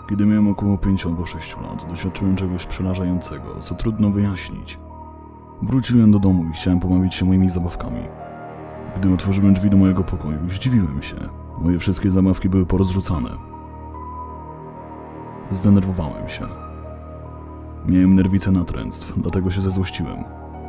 Kiedy miałem około 5 albo 6 lat, doświadczyłem czegoś przerażającego, co trudno wyjaśnić. Wróciłem do domu i chciałem pobawić się moimi zabawkami. Gdy otworzyłem drzwi do mojego pokoju, zdziwiłem się. Moje wszystkie zabawki były porozrzucane. Zdenerwowałem się. Miałem nerwicę natręctw, dlatego się zezłościłem.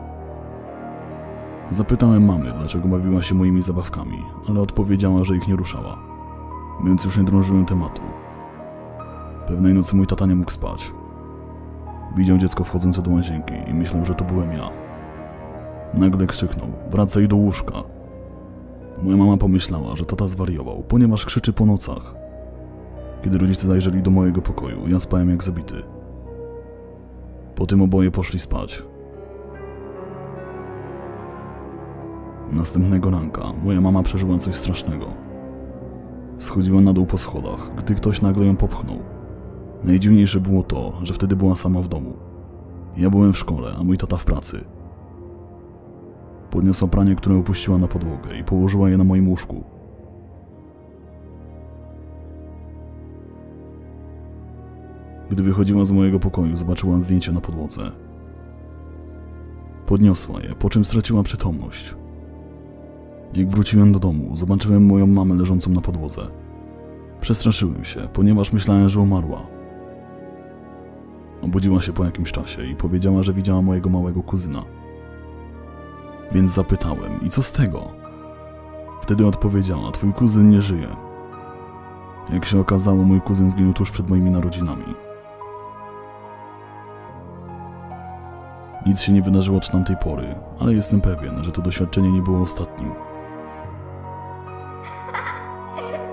Zapytałem mamy, dlaczego bawiła się moimi zabawkami, ale odpowiedziała, że ich nie ruszała. Więc już nie drążyłem tematu. Pewnej nocy mój tata nie mógł spać. Widział dziecko wchodzące do łazienki i myślał, że to byłem ja. Nagle krzyknął: wracaj do łóżka. Moja mama pomyślała, że tata zwariował, ponieważ krzyczy po nocach. Kiedy rodzice zajrzeli do mojego pokoju, ja spałem jak zabity. Po tym oboje poszli spać. Następnego ranka moja mama przeżyła coś strasznego. Schodziła na dół po schodach, gdy ktoś nagle ją popchnął. Najdziwniejsze było to, że wtedy była sama w domu. Ja byłem w szkole, a mój tata w pracy. Podniosła pranie, które opuściła na podłogę i położyła je na moim łóżku. Gdy wychodziła z mojego pokoju, zobaczyła zdjęcie na podłodze. Podniosła je, po czym straciła przytomność. Jak wróciłem do domu, zobaczyłem moją mamę leżącą na podłodze. Przestraszyłem się, ponieważ myślałem, że umarła. Obudziła się po jakimś czasie i powiedziała, że widziała mojego małego kuzyna. Więc zapytałem: i co z tego? Wtedy odpowiedziała: twój kuzyn nie żyje. Jak się okazało, mój kuzyn zginął tuż przed moimi narodzinami. Nic się nie wydarzyło od tamtej pory, ale jestem pewien, że to doświadczenie nie było ostatnim.